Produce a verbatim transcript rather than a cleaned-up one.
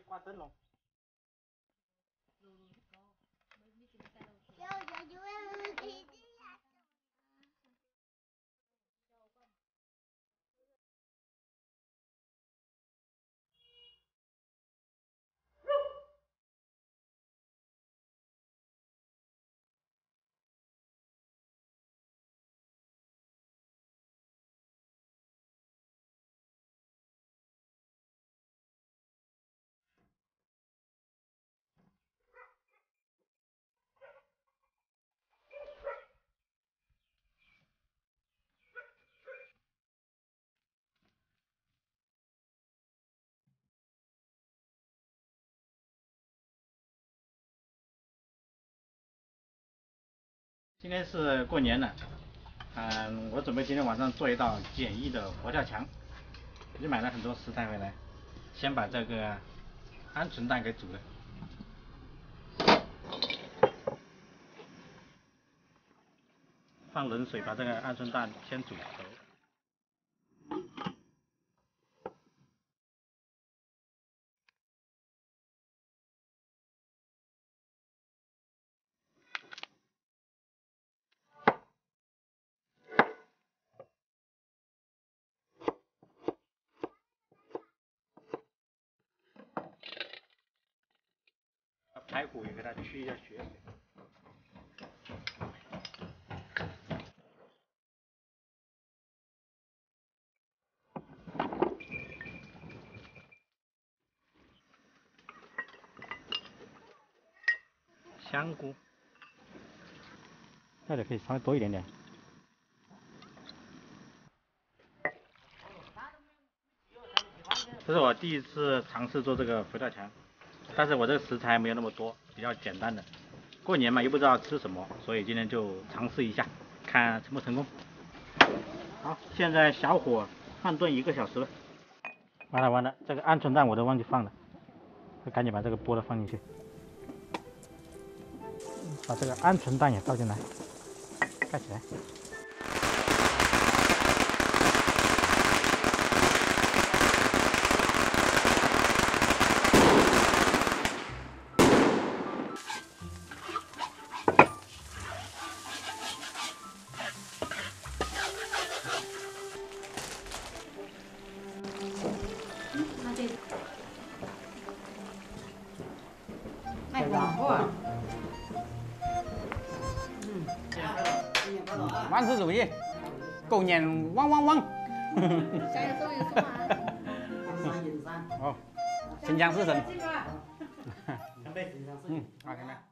挂灯笼。今天是过年了，嗯，我准备今天晚上做一道简易的佛跳墙。我就买了很多食材回来，先把这个鹌鹑蛋给煮了，放冷水把这个鹌鹑蛋先煮熟。排骨也给它去一下血水。香菇，那里可以稍微多一点点。这是我第一次尝试做这个佛跳墙，但是我这个食材没有那么多，比较简单的。过年嘛，又不知道吃什么，所以今天就尝试一下，看成不成功。好，现在小火慢炖一个小时了。完了完了，这个鹌鹑蛋我都忘记放了，赶紧把这个剥了放进去，把这个鹌鹑蛋也倒进来，盖起来。 卖广告啊！ 嗯，万事如意，狗年旺旺旺！ 下一周有送啊！ 哦，心想事成。 干杯！ 嗯，好，干杯。